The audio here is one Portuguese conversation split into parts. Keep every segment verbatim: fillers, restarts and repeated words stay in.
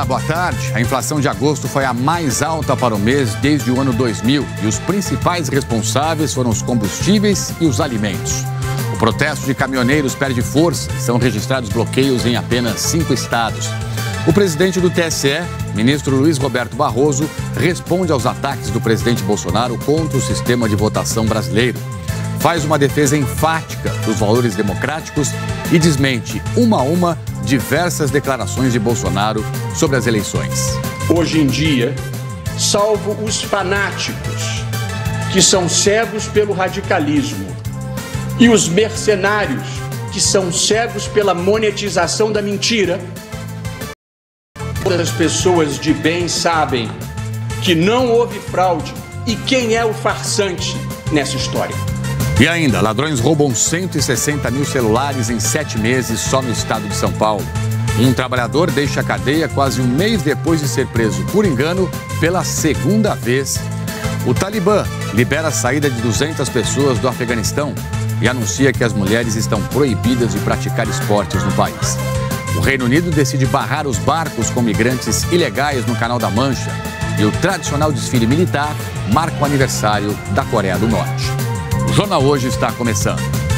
Olá, boa tarde. A inflação de agosto foi a mais alta para o mês desde o ano dois mil e os principais responsáveis foram os combustíveis e os alimentos. O protesto de caminhoneiros perde força e são registrados bloqueios em apenas cinco estados. O presidente do T S E, ministro Luiz Roberto Barroso, responde aos ataques do presidente Bolsonaro contra o sistema de votação brasileiro. Faz uma defesa enfática dos valores democráticos e desmente, uma a uma, diversas declarações de Bolsonaro sobre as eleições. Hoje em dia, salvo os fanáticos, que são cegos pelo radicalismo, e os mercenários, que são cegos pela monetização da mentira, todas as pessoas de bem sabem que não houve fraude e quem é o farsante nessa história. E ainda, ladrões roubam cento e sessenta mil celulares em sete meses só no estado de São Paulo. Um trabalhador deixa a cadeia quase um mês depois de ser preso por engano pela segunda vez. O Talibã libera a saída de duzentas pessoas do Afeganistão e anuncia que as mulheres estão proibidas de praticar esportes no país. O Reino Unido decide barrar os barcos com migrantes ilegais no Canal da Mancha. E o tradicional desfile militar marca o aniversário da Coreia do Norte. O Jornal Hoje está começando.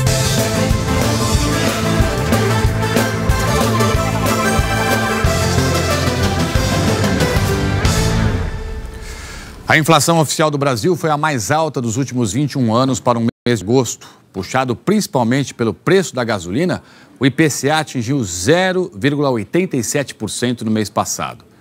A inflação oficial do Brasil foi a mais alta dos últimos vinte e um anos para um mês de agosto. Puxado principalmente pelo preço da gasolina, o I P C A atingiu zero vírgula oitenta e sete por cento no mês passado.